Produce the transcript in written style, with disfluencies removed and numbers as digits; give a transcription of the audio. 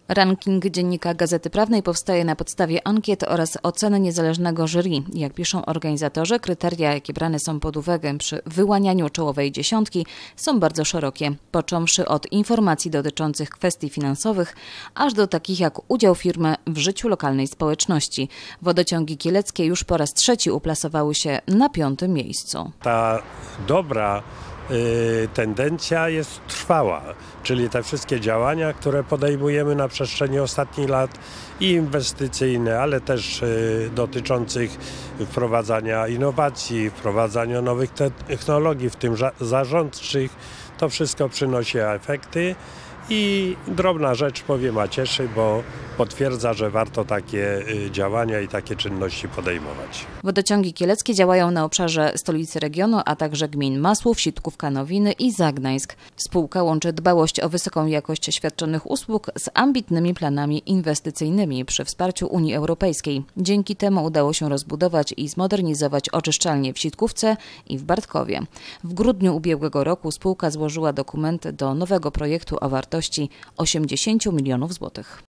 Ranking Dziennika Gazety Prawnej powstaje na podstawie ankiet oraz oceny niezależnego jury. Jak piszą organizatorzy, kryteria, jakie brane są pod uwagę przy wyłanianiu czołowej dziesiątki, są bardzo szerokie, począwszy od informacji dotyczących kwestii finansowych, aż do takich jak udział firmy w życiu lokalnej społeczności. Wodociągi kieleckie już po raz trzeci uplasowały się na 5. miejscu. Ta dobra tendencja jest trwała, czyli te wszystkie działania, które podejmujemy na przestrzeni ostatnich lat i inwestycyjne, ale też dotyczących wprowadzania innowacji, wprowadzania nowych technologii, w tym zarządczych, to wszystko przynosi efekty i drobna rzecz, powiem, a cieszy, bo potwierdza, że warto takie działania i takie czynności podejmować. Wodociągi kieleckie działają na obszarze stolicy regionu, a także gmin Masłów, Sitkówka, Nowiny i Zagnańsk. Spółka łączy dbałość o wysoką jakość świadczonych usług z ambitnymi planami inwestycyjnymi przy wsparciu Unii Europejskiej. Dzięki temu udało się rozbudować i zmodernizować oczyszczalnie w Sitkówce i w Bartkowie. W grudniu ubiegłego roku spółka złożyła dokumenty do nowego projektu o wartości 80 milionów złotych.